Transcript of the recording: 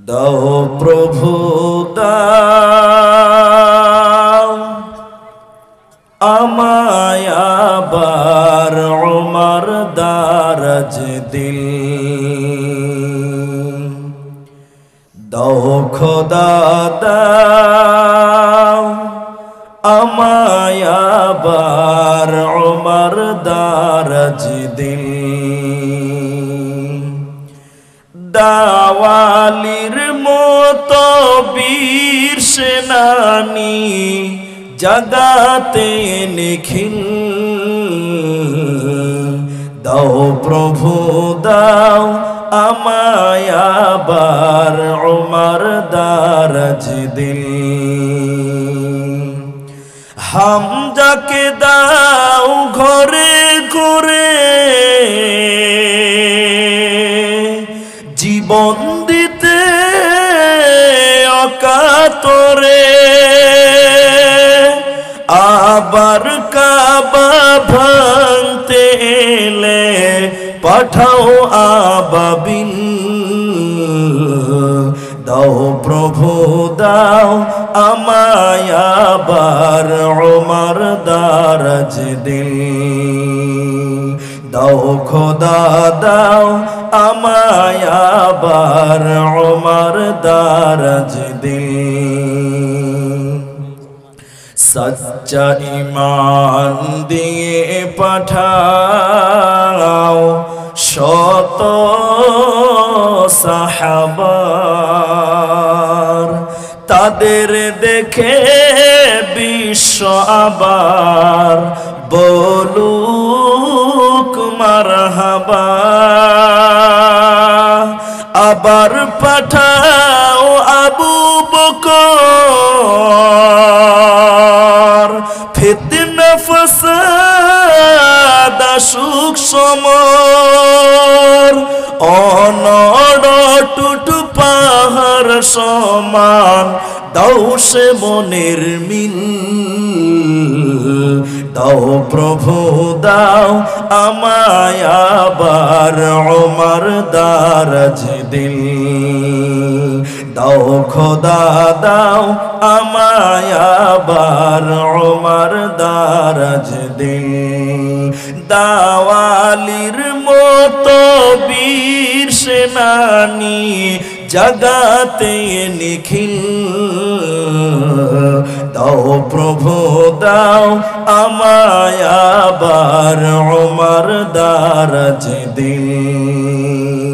দাও প্রভু দাও আমায় আবার উমর দারাজ দিল। দাও খোদা দাও আমায় আবার উমর দারাজ দিল। দাওয়ালির মতো বীর সেনানী জগাতে নিখিল। দাও প্রভু দাও আমায় আবার উমর দারাজ দিল। হামজাকে দাও ঘরে ঘরে জীবন দিতে অকাতরে। আবার কাবা ভাঙতে এলে পাঠাও আবাবিল। দাও প্রভু দাও আমায় আবার উমর দারাজ দিল। দাও খোদা দাও আমায় আবার উমর দারাজ দিল। সচ্চা ঈমান দিয়ে পাঠাও শত সাহাবার। তাদের দেখে বিশ্ব আবার বলুক মারহাবা। আবার পাঠাও আবু বকর ফিতনা ফাসাদ আসুক সমর। অনড়টুট পাহাড় সমান দাও সে মনের মিল। দাও প্রভু দাও আমায় আবার উমর দারাজ দিল। দাও খোদা দাও আমায় আবার উমর দারাজ দিল। দাওয়ালির মতো বীর সেনানী জগাতে নিখিল। দাও প্রভু দাও আমায় আবার উমর দারাজ দিল।